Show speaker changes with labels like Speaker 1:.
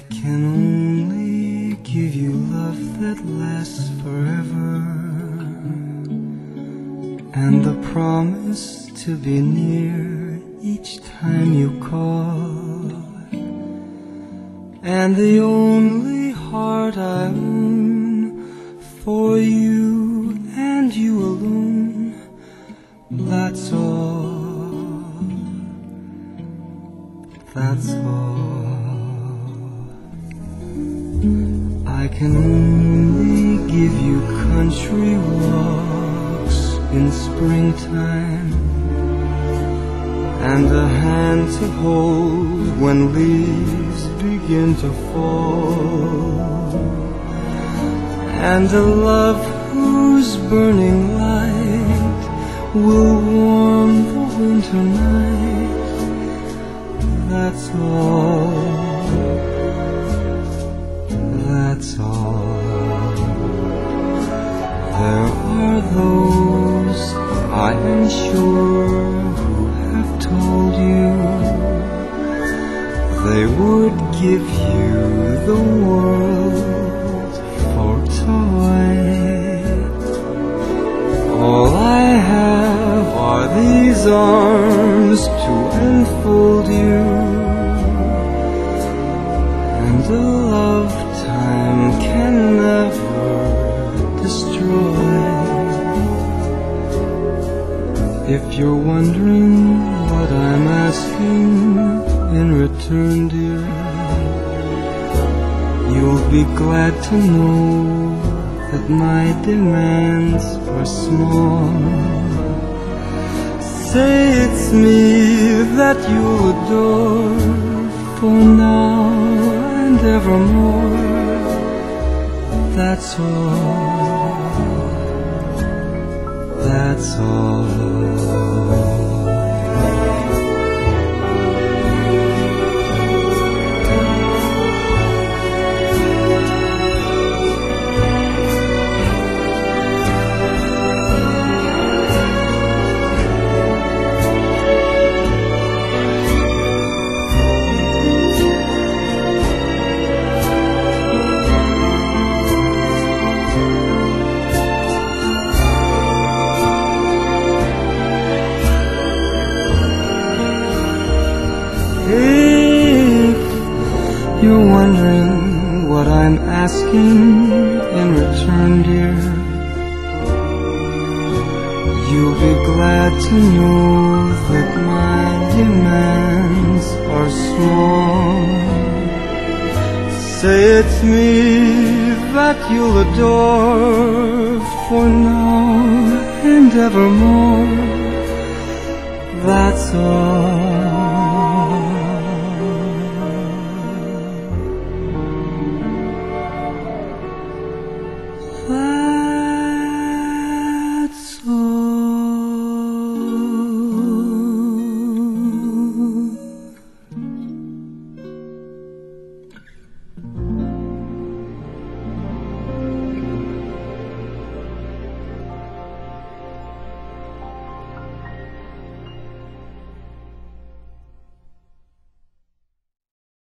Speaker 1: I can only give you love that lasts forever, and the promise to be near each time you call, and the only heart I own for you and you alone. That's all, that's all. I can only give you country walks in springtime, and a hand to hold when leaves begin to fall, and a love whose burning light will warm the winter night. That's all, that's all. There are those, I am sure, who have told you they would give you the world for toys. All I have are these arms to enfold you, and a lifetime can never destroy. If you're wondering what I'm asking in return, dear, you'll be glad to know that my demands are small. Say it's me that you'll adore for now and evermore. That's all, that's all. If you're wondering what I'm asking in return, dear, you'll be glad to know that my demands are small. Say it's me that you'll adore for now and evermore. That's all.